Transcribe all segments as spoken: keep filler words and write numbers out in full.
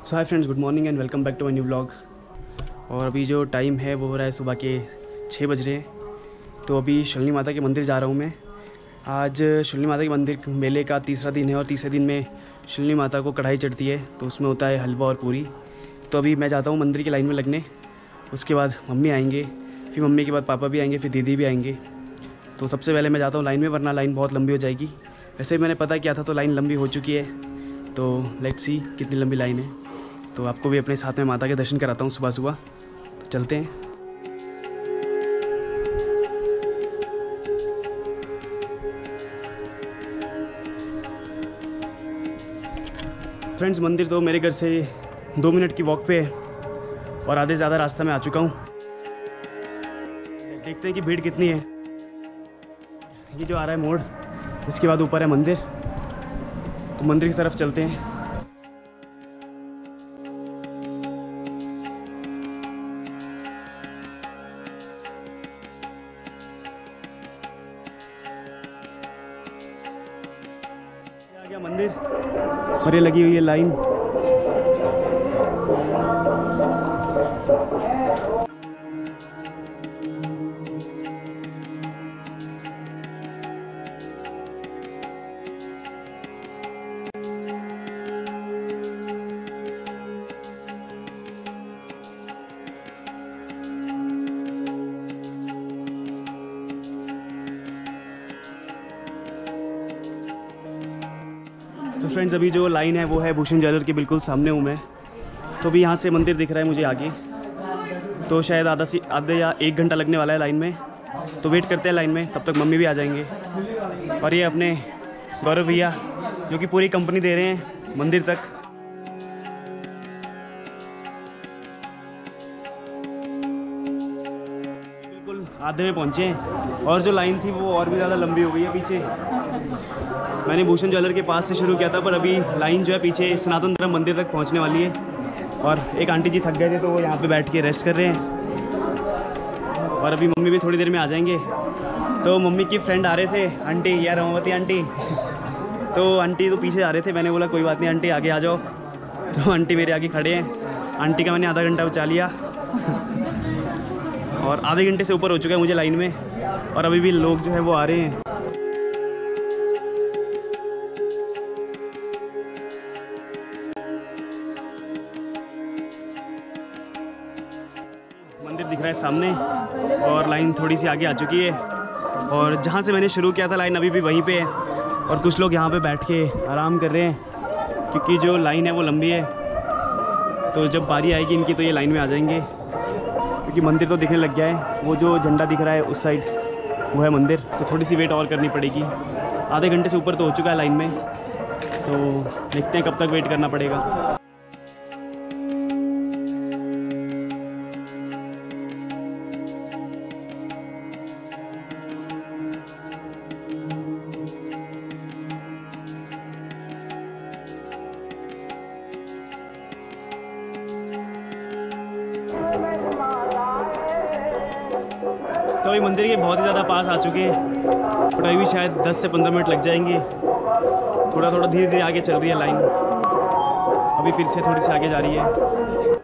So hi friends, good morning and welcome back to my new vlog. और अभी जो time है वो हो रहा है सुबह के छः बज रहे हैं। तो अभी शूलिनी माता के मंदिर जा रहा हूँ मैं। आज शूलिनी माता के मंदिर मेले का तीसरा दिन है और तीसरे दिन में शूलिनी माता को कढ़ाई चढ़ती है, तो उसमें होता है हलवा और पूरी। तो अभी मैं जाता हूँ मंदिर की लाइन में लगने। उसके बाद मम्मी आएंगे, फिर मम्मी के बाद पापा भी आएंगे, फिर दीदी भी आएंगे। तो सबसे पहले मैं जाता हूँ लाइन में, वरना लाइन बहुत लंबी हो जाएगी। वैसे मैंने पता किया था तो लाइन लंबी हो चुकी है। तो लेट्स सी कितनी लंबी लाइन है। तो आपको भी अपने साथ में माता के दर्शन कराता हूँ सुबह सुबह। तो चलते हैं। फ्रेंड्स, मंदिर तो मेरे घर से दो मिनट की वॉक पे है और आधे से ज़्यादा रास्ता में आ चुका हूँ। देखते हैं कि भीड़ कितनी है। ये जो आ रहा है मोड़, इसके बाद ऊपर है मंदिर। तो मंदिर की तरफ चलते हैं। आ गया मंदिर और ये लगी हुई है लाइन। तो फ्रेंड्स, अभी जो लाइन है वो है भूषण ज्वेलर के बिल्कुल सामने हूँ मैं। तो अभी यहाँ से मंदिर दिख रहा है मुझे आगे। तो शायद आधा सी आधे या एक घंटा लगने वाला है लाइन में। तो वेट करते हैं लाइन में, तब तक मम्मी भी आ जाएंगे। और ये अपने गौरव भैया जो कि पूरी कंपनी दे रहे हैं मंदिर तक। बिल्कुल आधे में पहुँचे हैं और जो लाइन थी वो और भी ज़्यादा लंबी हो गई है पीछे। मैंने भूषण ज्वेलर के पास से शुरू किया था, पर अभी लाइन जो है पीछे सनातन धर्म मंदिर तक पहुंचने वाली है। और एक आंटी जी थक गए थे तो वो यहाँ पे बैठ के रेस्ट कर रहे हैं। और अभी मम्मी भी थोड़ी देर में आ जाएंगे। तो मम्मी की फ्रेंड आ रहे थे, आंटी या रमावती आंटी। तो आंटी तो पीछे आ रहे थे, मैंने बोला कोई बात नहीं आंटी, आगे आ जाओ। तो आंटी मेरे आगे खड़े हैं। आंटी का मैंने आधा घंटा बचा लिया और आधे घंटे से ऊपर हो चुका है मुझे लाइन में। और अभी भी लोग जो है वो आ रहे हैं। मंदिर दिख रहा है सामने और लाइन थोड़ी सी आगे आ चुकी है। और जहाँ से मैंने शुरू किया था लाइन अभी भी वहीं पे है। और कुछ लोग यहाँ पे बैठ के आराम कर रहे हैं क्योंकि जो लाइन है वो लंबी है। तो जब बारी आएगी इनकी तो ये लाइन में आ जाएंगे, क्योंकि मंदिर तो दिखने लग गया है। वो जो झंडा दिख रहा है उस साइड वो है मंदिर। तो थोड़ी सी वेट और करनी पड़ेगी। आधे घंटे से ऊपर तो हो चुका है लाइन में। तो देखते हैं कब तक वेट करना पड़ेगा। तो अभी मंदिर के बहुत ही ज़्यादा पास आ चुके हैं, बट अभी शायद दस से पंद्रह मिनट लग जाएंगे। थोड़ा थोड़ा धीरे धीरे आगे चल रही है लाइन। अभी फिर से थोड़ी सी आगे जा रही है।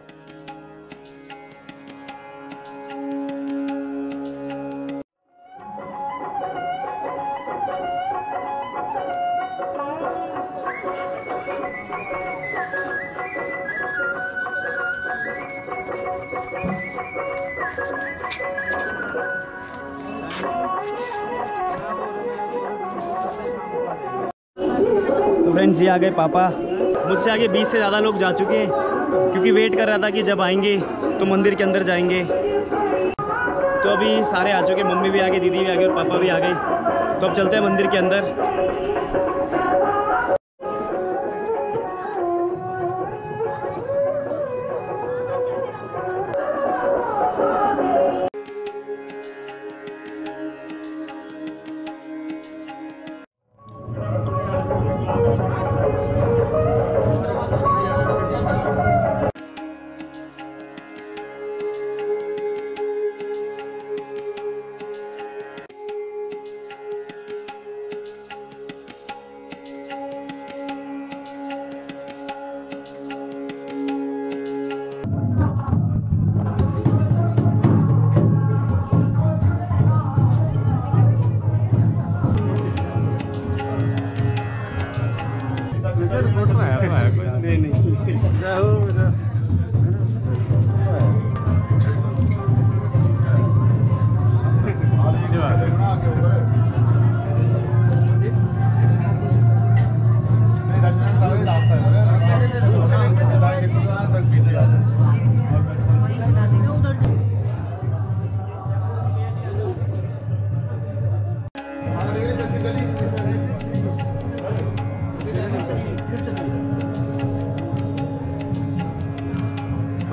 तो फ्रेंड्स, ये आ गए पापा। मुझसे आगे बीस से ज़्यादा लोग जा चुके हैं, क्योंकि वेट कर रहा था कि जब आएंगे तो मंदिर के अंदर जाएंगे। तो अभी सारे आ चुके, मम्मी भी आ गई, दीदी भी आ गई और पापा भी आ गए। तो अब चलते हैं मंदिर के अंदर।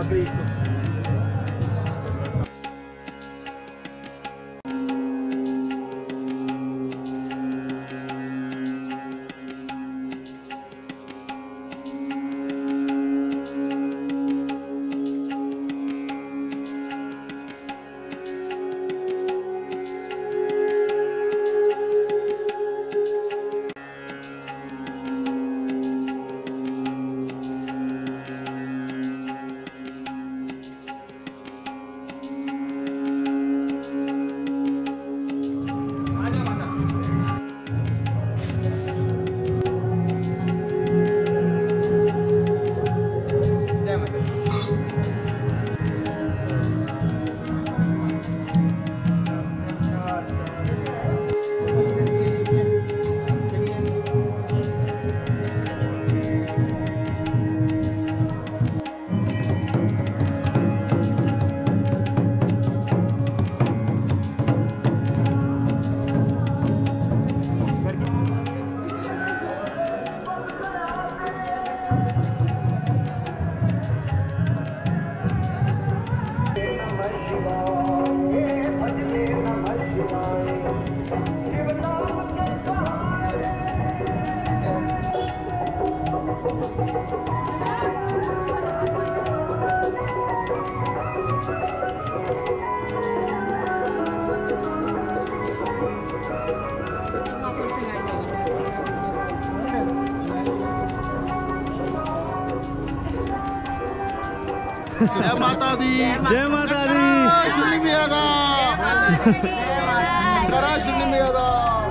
पकड़ी इसको। जय माता दी, जय माता दी। शिवलिंग में आगा, करा शिवलिंग में आगा।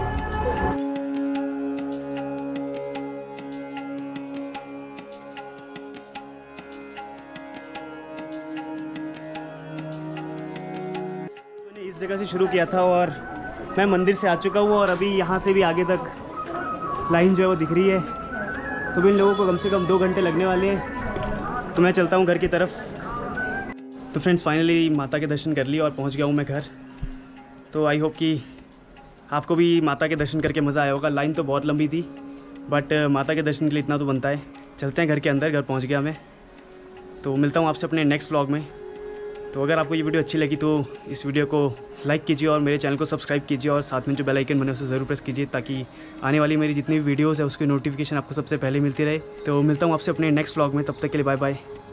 मैंने इस जगह से शुरू किया था और मैं मंदिर से आ चुका हूँ और अभी यहाँ से भी आगे तक लाइन जो है वो दिख रही है। तो भी इन लोगों को कम से कम दो घंटे लगने वाले हैं। तो मैं चलता हूँ घर की तरफ। तो फ्रेंड्स फाइनली माता के दर्शन कर लिए और पहुँच गया हूँ मैं घर। तो आई होप कि आपको भी माता के दर्शन करके मज़ा आया होगा। लाइन तो बहुत लंबी थी बट माता के दर्शन के लिए इतना तो बनता है। चलते हैं घर के अंदर, घर पहुँच गया मैं। तो मिलता हूँ आपसे अपने नेक्स्ट व्लॉग में। तो अगर आपको ये वीडियो अच्छी लगी तो इस वीडियो को लाइक कीजिए और मेरे चैनल को सब्सक्राइब कीजिए और साथ में जो बेल आइकन बने उसे ज़रूर प्रेस कीजिए ताकि आने वाली मेरी जितनी भी वीडियोस है उसकी नोटिफिकेशन आपको सबसे पहले मिलती रहे। तो मिलता हूँ आपसे अपने नेक्स्ट व्लॉग में, तब तक के लिए बाय बाय।